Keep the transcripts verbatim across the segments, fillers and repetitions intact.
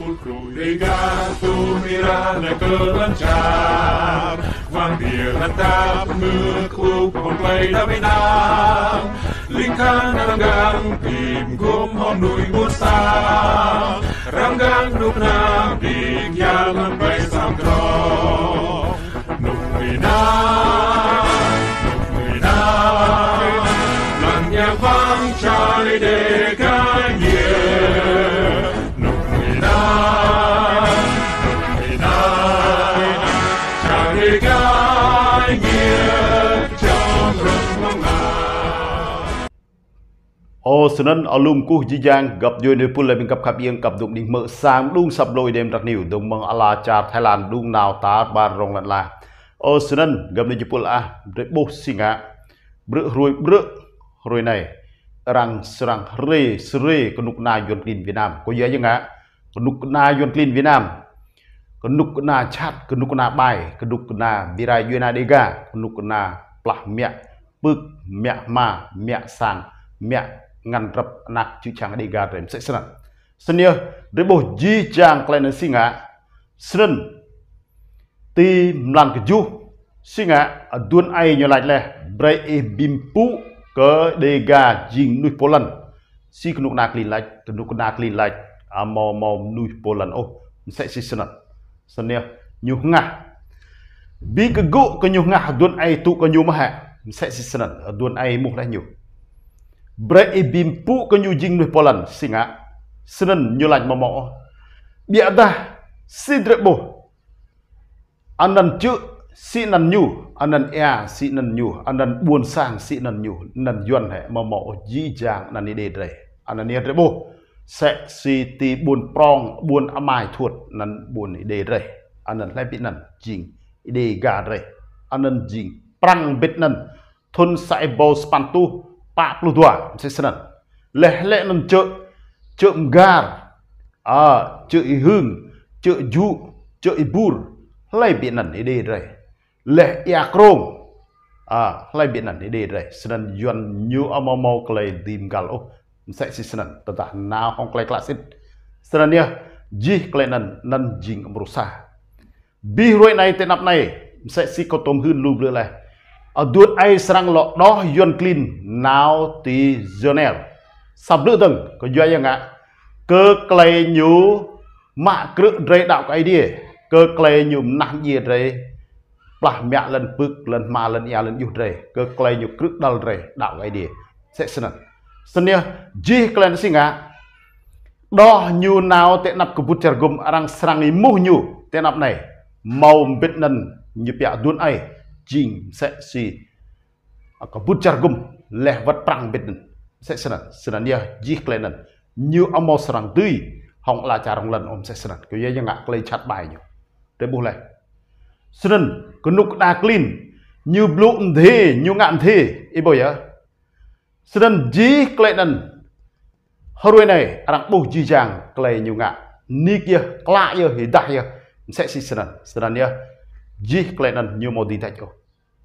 sepulcro ligar tu mirada ke lancar Vampir natap ngekuk play da binang Lingkang ranggang tim gum hom nui bursa Ranggang nuk nam dik yaman bay sam drong Nuk minang Nuk minang Lan yang vang chai de kai nye Nuk minang Nuk minang Chai kai nye Trong rung mong Ô sân ân ở lung cu dì giang gặp dùi nơi phun lại bên cặp khắp yên cặp đụng đỉnh mở sáng đung sập lôi đêm đặc niu đồng mong Allah cha Thái Lan đung nào tá ban rong lận là ô sân ân gặp nơi chụp là để bố sinh á bự rồi bự rồi này răng serang re sere kenuk na yon clean Việt Nam có gì vậy kenuk na yon clean Việt Nam kenuk na chat kenuk na bay kenuk na virai yuna dega kenuk na plah mẹ bực mẹ ma mẹ sang mẹ ngăn rập nak chữ chàng đi gà rem sẽ sân sân nhớ để bố di chàng klen sinh á sân ti làm cái du sinh á duôn ai nhớ lại lẽ bray bim pu ke đi gà jing nuôi Poland si kenuk nak lin lại kenuk nak lin lại mò mò nuôi Poland ô sẽ sẽ sân sân nhớ nhu ngà bi cái gỗ cái nhu ngà duôn ai tụ cái nhu mà hả sẽ sẽ sân duôn ai mục lại nhiều Bray bim pu ke nyu jing nuôi Poland singa senen nyu lạnh mò mò bia ta si drebo anan chữ si nan nyu anan ea si nan nyu anan buôn sang si nan nyu nan yuan hệ mò mò ji jang nan ide dre anan nia drebo se si ti buôn prong buôn amai thuột nan buôn ide dre anan lai bit nan jing ide ga dre anan jing prang bit nan thun sai bo spantu Pak puluh dua sẽ sân leh leh nằm chợ chợ gar à chợ hương chợ du chợ bur lấy biển nần đi đây leh yakrom à lấy biển nần đi đây đây sân yuan new amamo clay dim galo sẽ sân tentang nào hong clay classic sân nia ji clay nần nần jing amrosa bi rồi này tên nắp này sẽ si có tôm hương lùm lừa lại ở duôn ai serang lọ đó yon clean nào tí journal sắp lựa từng có doa yang ạ cơ clay nhu mạ cự rây đạo cái đi cơ clay nhu nặng gì rây bà mẹ lần bực lần mà lần ya lần yêu rây cơ clay nhu cự đal rây đạo cái đi sẽ sân sân nia ji clay sinh ạ đó nhu nào tệ nắp của bút char gum arang serang imu nhu tệ nắp này màu bít nần như bẹ duôn ai jing sẽ si có bút char gum leh vật prang bit sẽ sân sân nia ji klenan như amo serang tươi hong là charong lần om sẽ sân cái gì ngạ clay chat bài nhiều để bù lại sân cái nục đa clean như blue thế như ngạn thế ý bảo ya sân ji klenan hồi này arang bù ji jang clay như ngạ ni kia klạ ya hi đại ya sẽ si sân sân nia ji klenan như mau đi thay cho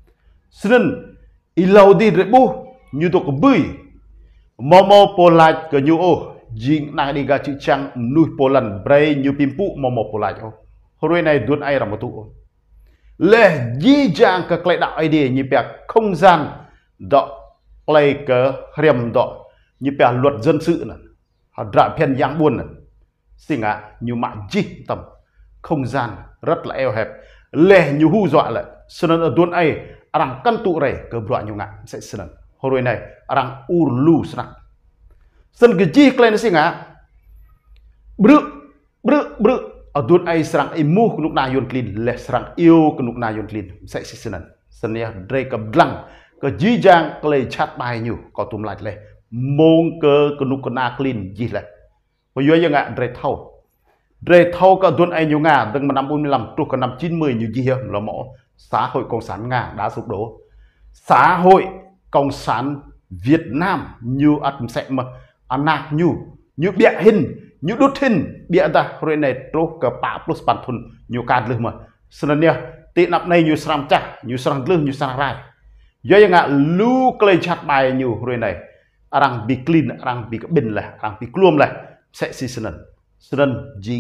sân ilau di rebu như tôi có bưởi momo polaj ke như ô jing nang đi ga chữ chang nuôi Poland bray như pimpu momo polaj ô hồi này duôn ai làm một tụ leh ji jang ke klei đạo idea như bè không gian đó klei ke rem đó như bè luật dân sự nè họ ra phiền giang buồn nè sinh ạ như mạng ji tầm không gian rất là eo hẹp leh như hu dọa lại sân ở duôn ai arang kan tu re ke bro nyu nga sẽ sân hồi này arang urlu snak sân cái chi klen singa bru bru bru ở duôn ai serang imu kunuk na yon clean le serang yêu kunuk na yon clean sẽ sân sân ya dre ke blang ke ji jang klei chat bai nyu có tum lại le mong ke kunuk na clean ji le ho yo yang nga dre thau dre thau ka duôn ai nyu nga từng năm bốn mươi lăm tu ka năm chín mươi như ji là mỏ xã hội cộng sản Nga đã sụp đổ xã hội cộng sản Việt Nam như ăn sẽ mà ăn nạc như như bịa hình như đốt hình bịa ta rồi này trô cả ba plus bản thuần như càn lưng mà sân nia tị nạp này như sram chả như sram lưng như sram rai do yang ngạ lu clay chat bài như rồi này arang bị clean arang bị bình là arang bị clum là sẽ si sân sân jing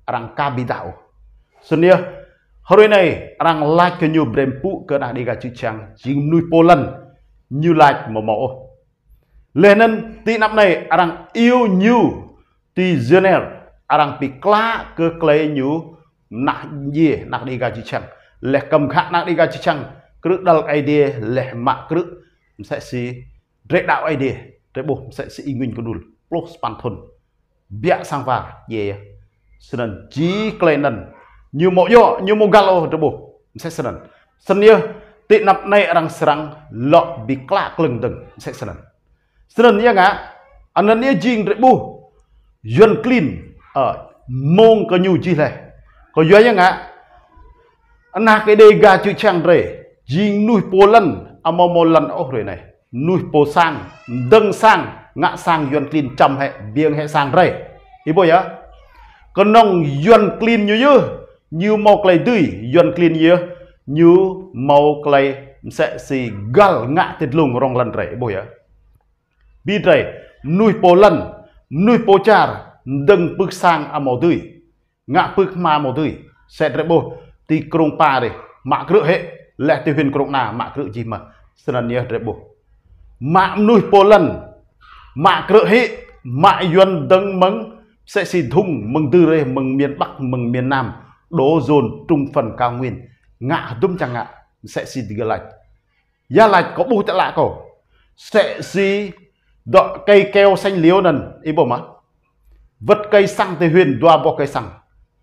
rang kabidao sunia hari này rang like ke nyu brempu ke na diga chuchang jing nui Poland như like mà mẫu lên nên tí năm này rang yêu nyu tí general rang pikla ke klei nyu nak ye nak diga chuchang leh cầm khát nak diga chuchang cứ dal idea leh mak cứ sẽ si rek đạo idea rek bo sẽ si ingin kedul plus panthon biak sang var ye senen ji klenan như một yo như một galo rek bo sẽ senen senia ti nap nai rang serang lo bikla kleng deng sẽ senen senen ya nga anan ye jing rek bo yon clean ở mong có nyu chi le có yo ya nga ana cái đây ga chu chang re jing nuôi Poland amo molan oh rồi này nuôi po sang dâng sang ngã sang yon clean chăm hệ biếng hệ sang re ý bôi á còn nông yon clean như như như màu clay tươi yon clean như như màu clay sẽ xì gal ngã tịt lùng rong lần re bôi á bi re nuôi Poland nuôi po char dâng bước sang amo tươi ngã bước ma màu tươi sẽ re bôi ti krong pa re mạ cự hệ lẽ tiêu huyền krong na mạ cự gì mà sân nia re bôi mạ nuôi Poland mạ cự hệ mạ yon dâng mắng sẽ xì thung mừng tư re mừng miền Bắc mừng miền Nam đổ dồn trung phần cao nguyên ngạ đúng chẳng ngạ sẽ xì tiga lạch gia lạch có bù trả lạ cổ sẽ xì đọ cây keo xanh liếu nần ý bộ mà vật cây xăng thì huyền đoa bộ cây xăng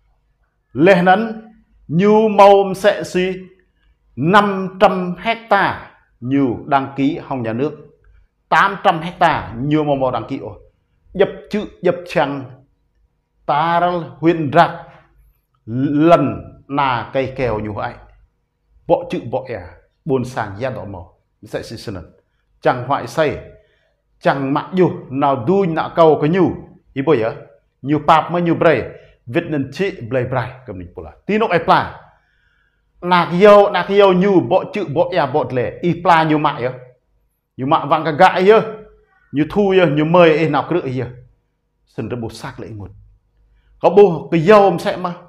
lẽ nắn như màu sẽ xì năm trăm hecta như đăng ký hồng nhà nước tám trăm hecta như màu màu đăng ký ồ dập chữ dập chẳng ta huyền rạc lần là cây kèo như vậy bộ chữ bộ ẻ buồn sàng gia đỏ màu sẽ xì sân chẳng hoại xây chẳng mạng dù nào đuôi nạ cầu có nhu ý bồi á nhiều pap mới nhiều bray Việt Nam chị bray bray cầm định bộ là tí nụ ai pla nạc yêu nạc yêu như bộ chữ bộ ẻ bộ lệ y pla nhiều mại á nhiều mại vàng cả gãi á như thu á như mời ấy nào cứ đợi á sân ra bộ xác lệ nguồn có bố cái dâu ông sẽ mà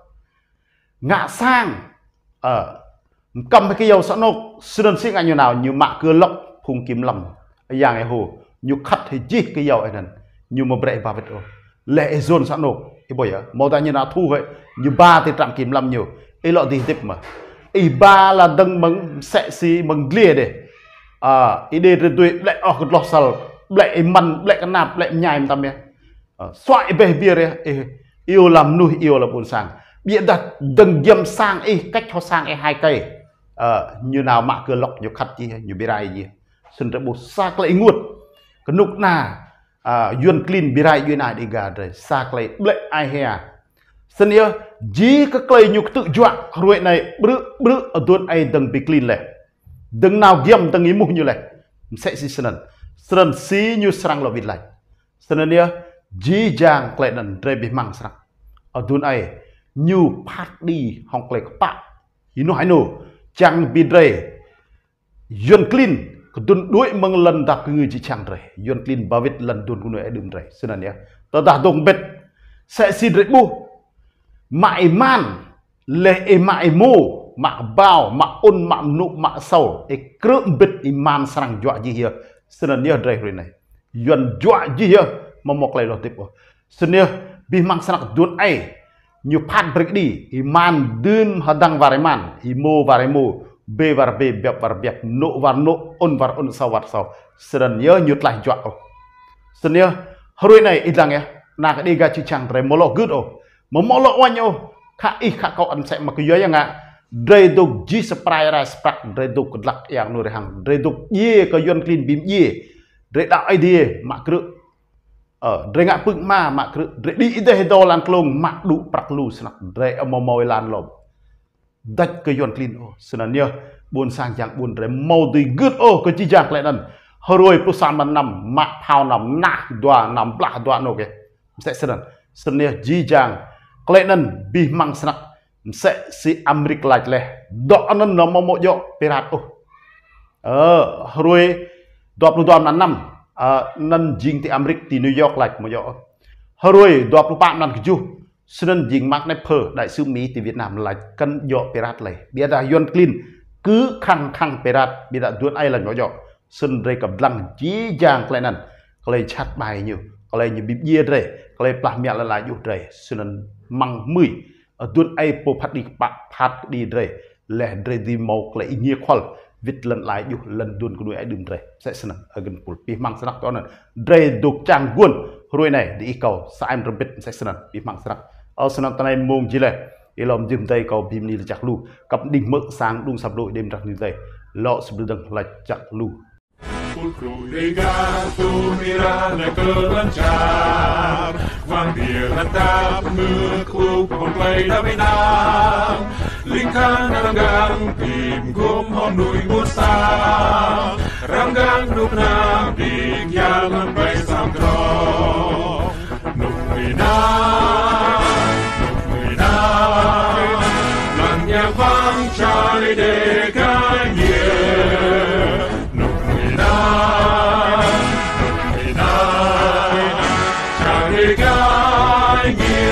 ngã sang ở cầm cái dâu sẵn nộp sân sinh anh như nào như mạ cưa lọc khung kiếm lầm dạng ấy hồ như khắt thì chít cái dâu ấy nè như một bệ bà vết ô lệ dồn sẵn nộp cái bồi á màu ta như nào thu vậy như ba thì trạm kiếm lầm nhiều ấy lọ thì tiếp mà ý ba là đăng mừng sẽ xí mừng lia để à ý đề rồi tôi lại ở cái lọ sal lại mặn lại cái nạp lại nhai em tâm nhé xoại về bia đấy yêu làm nuôi yêu là buồn sang bịa đặt đừng dâm sang y cách cho sang y hai cây ờ, như nào mạ cửa lọc như khắt chi như birai gì xin ra bộ xác lại nguột cái nục nà à, yun clean birai yun ai đi gà rồi xác lại lệ ai hè xin yêu dí cái cây nhục tự dọa rồi này bự bự ở tuần ai đừng bị clean lệ đừng nào giam đừng ý mục như lệ sẽ xí sân sân xí như sang là vịt lại sân yêu dí giang lại nần rơi bị mang sang ở tuần ai như phát đi hong lệ các you know I know chẳng bị rơi yun clean cái tuần đuổi mừng lần đạp người chỉ chẳng rơi yun clean bảo vệ lần tuần của người đừng rơi xin anh nhé tao đã đồng bệt sẽ xin rơi bu mại man lệ mại mô mạ bao mạ ôn mạ nụ mạ sầu e cưỡng bệt iman sang dọa gì here xin anh nhé rơi rồi này yun dọa gì here mà một lại đó tiếp của xin nhé bị mang sang tuần ai như phát break đi iman dun hadang vareman imo varemo be var be bẹp var bẹp nộ var nộ on var on sau var sau sân nhớ nhut lại dọa sân nhớ hồi này ít rằng nhé na cái đi ga chữ chẳng rồi mỏ lọ good ô mà mỏ lọ oanh ô khá ít khá cậu ăn sẽ mà cái gì vậy rây đục g spray ra spark rây đục lắc yang nuôi hàng rây đục ye cái yon clean bím ye rây đạo idea mà cứ ờ rây ngã bưng ma mà cứ rây đi đây hết đồ lan klong mà đủ bạc lu snak rây ở mò mò lan lom đặt cái yon clean ô sân nhớ buồn sang chẳng buồn rây màu tùy good ô cái chi giặc lại nè hồi pusan man nằm mạ phao nằm nát đoa nằm bạc đoa nô cái sẽ sân sân nhớ chi giang lại nè bị mang snak sẽ si Amerik lại leh đó nó nó mò dọ pirat ô ờ hồi đọp lu đọp năm ờ năn jing ti Amerik ti New York lại mò dọ hồi đọp lu bạn năn cái chú cho nên dính mắc này phở đại sứ Mỹ từ Việt Nam là cân dọ pirat này biết là yon clean cứ khăng khăng pirat biết là tuôn ai là nhỏ dọ sân rây cầm lăng chí giang cái này cái chat bài nhiều cái như bịp bia đây cái plak mẹ là lạiอยู่đây cho nên măng mười tuôn ai po phát đi bạc phát đi đây lẻ đây đi màu cái nhiều khoal vịt lần lạiอยู่lần tuôn cái đuôi ai đừng đây sẽ sân ở gần pul pi măng sân đó này đây đục trang guôn rồi này đi cầu sai em bít sẽ sân pi măng sân ở sân tận này mông gì này ý lom dìm tay cầu bìm đi là chặt lu cặp đỉnh mỡ sáng đung sập đội đêm trặc như đây lọ sập đằng là chặt lu Pulcru legato mirane kelancar Vampir natap meklup play đami nam Lingkan ranggang tim gom hon nui musa Ranggang nuk nam dik yalan bay sam kro Nuk na Nuk na Lan yang vang chai de kai Hãy subscribe cho kênh Ghiền Mì Gõ để không bỏ lỡ những video hấp dẫn.